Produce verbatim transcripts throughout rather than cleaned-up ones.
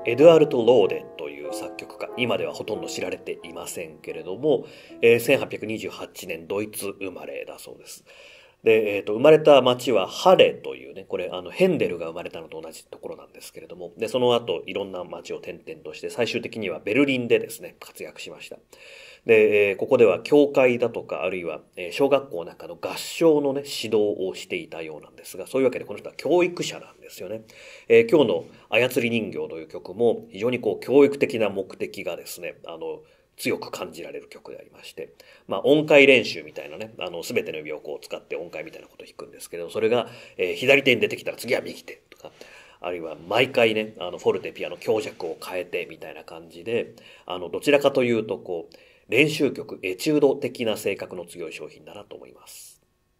エドゥアルト・ローデという作曲家、今ではほとんど知られていませんけれども、えー、せんはっぴゃくにじゅうはちねんドイツ生まれだそうです。で、えーと、生まれた町はハレというね、これあのヘンデルが生まれたのと同じところなんですけれども、で、その後いろんな町を転々として、最終的にはベルリンでですね、活躍しました。で、えーここでは教会だとか、あるいは、えー小学校なんかの合唱のね、指導をしていたようなんですが、そういうわけでこの人は教育者なんですよね。えー今日の操り人形という曲も非常にこう教育的な目的がですね、あの、強く感じられる曲でありまして、まあ音階練習みたいなね、あの、すべての指をこう使って音階みたいなことを弾くんですけれど、それが、えー左手に出てきたら次は右手とか、あるいは毎回ね、あの、フォルテ、ピアノ、強弱を変えてみたいな感じで、あの、どちらかというとこう、練習曲、エチュード的な性格の強い商品だなと思います。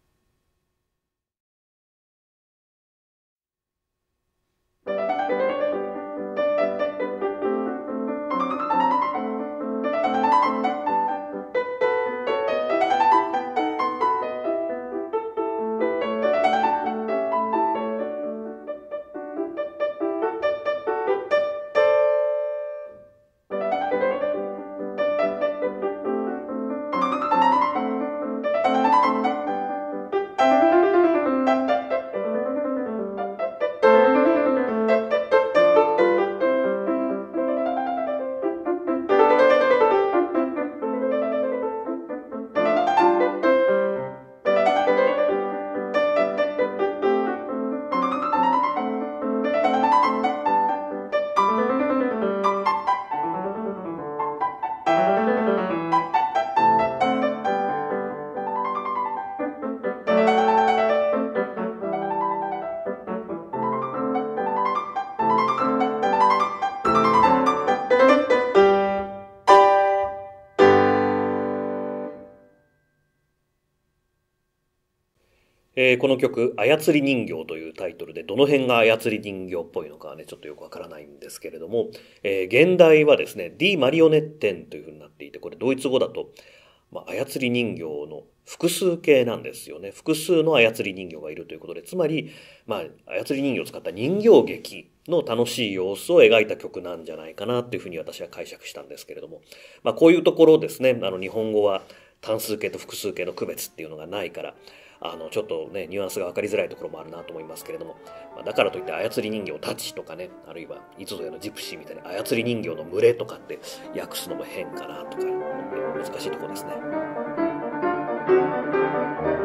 えーこの曲、操り人形というタイトルで、どの辺が操り人形っぽいのかはね、ちょっとよくわからないんですけれども、えー現代はですね、ディ・マリオネッテンという風になっていて、これドイツ語だと、まあ、操り人形の複数形なんですよね。複数の操り人形がいるということで、つまり、まあ、操り人形を使った人形劇の楽しい様子を描いた曲なんじゃないかなというふうに私は解釈したんですけれども、まあ、こういうところですね、あの日本語は単数形と複数形の区別っていうのがないから、あのちょっとねニュアンスが分かりづらいところもあるなと思いますけれども、まあ、だからといって操り人形たちとかね、あるいはいつぞやのジプシーみたいに操り人形の群れとかって訳すのも変かなとか思って難しいところですね。